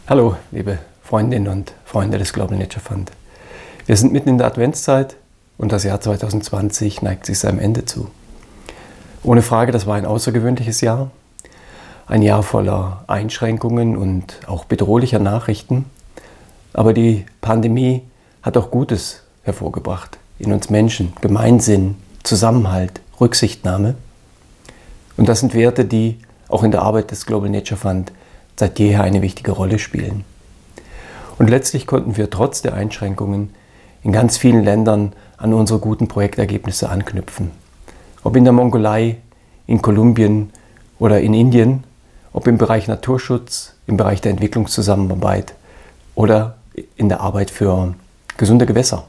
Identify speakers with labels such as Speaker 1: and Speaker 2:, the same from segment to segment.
Speaker 1: Hallo, liebe Freundinnen und Freunde des Global Nature Fund. Wir sind mitten in der Adventszeit und das Jahr 2020 neigt sich seinem Ende zu. Ohne Frage, das war ein außergewöhnliches Jahr. Ein Jahr voller Einschränkungen und auch bedrohlicher Nachrichten. Aber die Pandemie hat auch Gutes hervorgebracht in uns Menschen. Gemeinsinn, Zusammenhalt, Rücksichtnahme. Und das sind Werte, die auch in der Arbeit des Global Nature Fund seit jeher eine wichtige Rolle spielen. Und letztlich konnten wir trotz der Einschränkungen in ganz vielen Ländern an unsere guten Projektergebnisse anknüpfen. Ob in der Mongolei, in Kolumbien oder in Indien, ob im Bereich Naturschutz, im Bereich der Entwicklungszusammenarbeit oder in der Arbeit für gesunde Gewässer.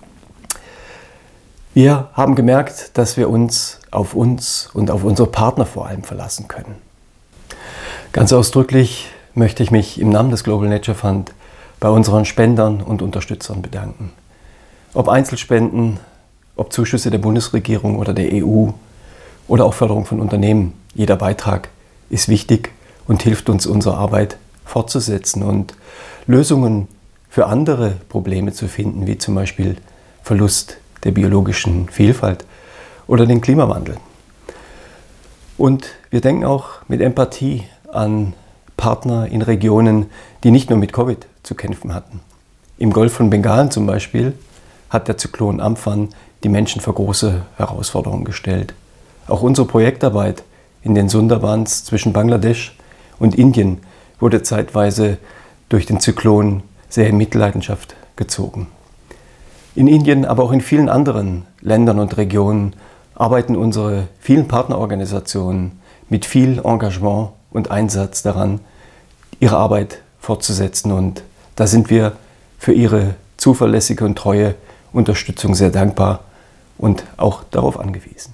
Speaker 1: Wir haben gemerkt, dass wir uns und auf unsere Partner vor allem verlassen können. Ganz ausdrücklich möchte ich mich im Namen des Global Nature Fund bei unseren Spendern und Unterstützern bedanken. Ob Einzelspenden, ob Zuschüsse der Bundesregierung oder der EU oder auch Förderung von Unternehmen. Jeder Beitrag ist wichtig und hilft uns, unsere Arbeit fortzusetzen und Lösungen für andere Probleme zu finden, wie zum Beispiel Verlust der biologischen Vielfalt oder den Klimawandel. Und wir denken auch mit Empathie an Partner in Regionen, die nicht nur mit Covid zu kämpfen hatten. Im Golf von Bengalen zum Beispiel hat der Zyklon Amphan die Menschen vor große Herausforderungen gestellt. Auch unsere Projektarbeit in den Sundarbans zwischen Bangladesch und Indien wurde zeitweise durch den Zyklon sehr in Mitleidenschaft gezogen. In Indien, aber auch in vielen anderen Ländern und Regionen arbeiten unsere vielen Partnerorganisationen mit viel Engagement und Einsatz daran, ihre Arbeit fortzusetzen. Und da sind wir für ihre zuverlässige und treue Unterstützung sehr dankbar und auch darauf angewiesen.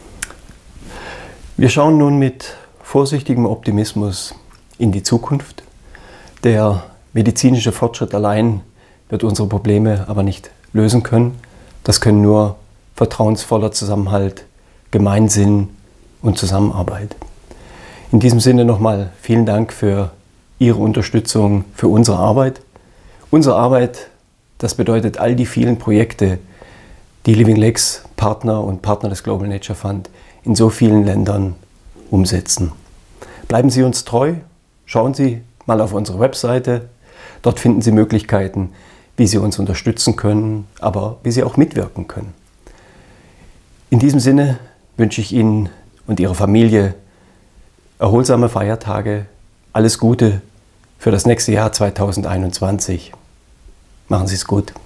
Speaker 1: Wir schauen nun mit vorsichtigem Optimismus in die Zukunft. Der medizinische Fortschritt allein wird unsere Probleme aber nicht lösen können. Das können nur vertrauensvoller Zusammenhalt, Gemeinsinn und Zusammenarbeit. In diesem Sinne nochmal vielen Dank für Ihre Unterstützung für unsere Arbeit. Unsere Arbeit, das bedeutet all die vielen Projekte, die Living Lakes Partner und Partner des Global Nature Fund in so vielen Ländern umsetzen. Bleiben Sie uns treu, schauen Sie mal auf unsere Webseite. Dort finden Sie Möglichkeiten, wie Sie uns unterstützen können, aber wie Sie auch mitwirken können. In diesem Sinne wünsche ich Ihnen und Ihrer Familie erholsame Feiertage, alles Gute für das nächste Jahr 2021. Machen Sie es gut.